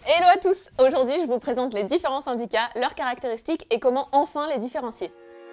Hello à tous! Aujourd'hui, je vous présente les différents syndicats, leurs caractéristiques et comment enfin les différencier.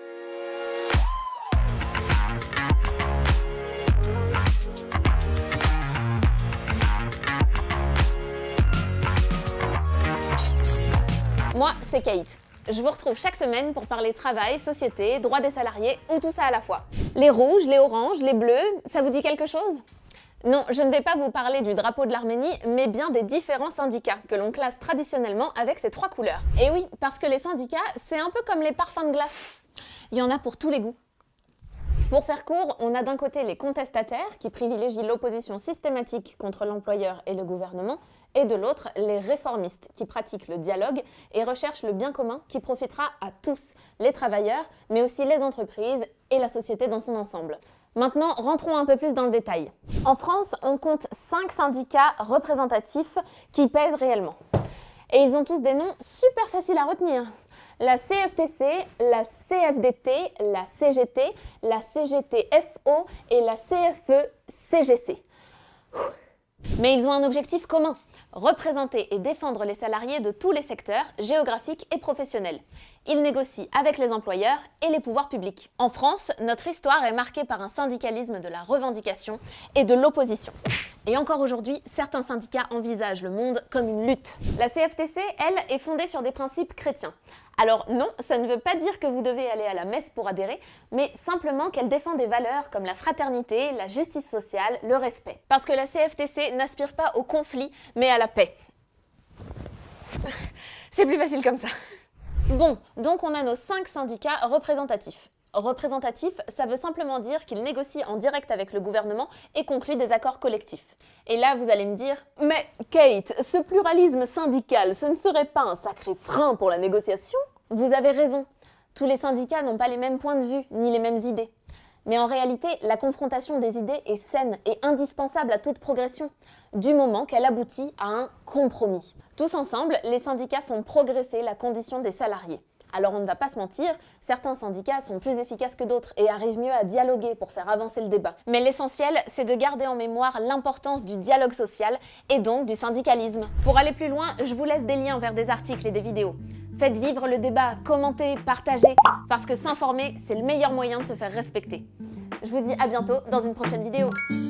Moi, c'est Kate. Je vous retrouve chaque semaine pour parler travail, société, droits des salariés ou tout ça à la fois. Les rouges, les oranges, les bleus, ça vous dit quelque chose? Non, je ne vais pas vous parler du drapeau de l'Arménie, mais bien des différents syndicats que l'on classe traditionnellement avec ces trois couleurs. Et oui, parce que les syndicats, c'est un peu comme les parfums de glace. Il y en a pour tous les goûts. Pour faire court, on a d'un côté les contestataires qui privilégient l'opposition systématique contre l'employeur et le gouvernement, et de l'autre, les réformistes qui pratiquent le dialogue et recherchent le bien commun qui profitera à tous, les travailleurs, mais aussi les entreprises et la société dans son ensemble. Maintenant, rentrons un peu plus dans le détail. En France, on compte 5 syndicats représentatifs qui pèsent réellement. Et ils ont tous des noms super faciles à retenir. La CFTC, la CFDT, la CGT, la CGTFO et la CFE-CGC. Mais ils ont un objectif commun: représenter et défendre les salariés de tous les secteurs, géographiques et professionnels. Ils négocient avec les employeurs et les pouvoirs publics. En France, notre histoire est marquée par un syndicalisme de la revendication et de l'opposition. Et encore aujourd'hui, certains syndicats envisagent le monde comme une lutte. La CFTC, elle, est fondée sur des principes chrétiens. Alors non, ça ne veut pas dire que vous devez aller à la messe pour adhérer, mais simplement qu'elle défend des valeurs comme la fraternité, la justice sociale, le respect. Parce que la CFTC n'aspire pas au conflit, mais à la paix. C'est plus facile comme ça. Bon, donc on a nos 5 syndicats représentatifs. Représentatif, ça veut simplement dire qu'ils négocient en direct avec le gouvernement et concluent des accords collectifs. Et là, vous allez me dire « Mais Kate, ce pluralisme syndical, ce ne serait pas un sacré frein pour la négociation ?» Vous avez raison. Tous les syndicats n'ont pas les mêmes points de vue, ni les mêmes idées. Mais en réalité, la confrontation des idées est saine et indispensable à toute progression, du moment qu'elle aboutit à un compromis. Tous ensemble, les syndicats font progresser la condition des salariés. Alors on ne va pas se mentir, certains syndicats sont plus efficaces que d'autres et arrivent mieux à dialoguer pour faire avancer le débat. Mais l'essentiel, c'est de garder en mémoire l'importance du dialogue social et donc du syndicalisme. Pour aller plus loin, je vous laisse des liens vers des articles et des vidéos. Faites vivre le débat, commentez, partagez, parce que s'informer, c'est le meilleur moyen de se faire respecter. Je vous dis à bientôt dans une prochaine vidéo.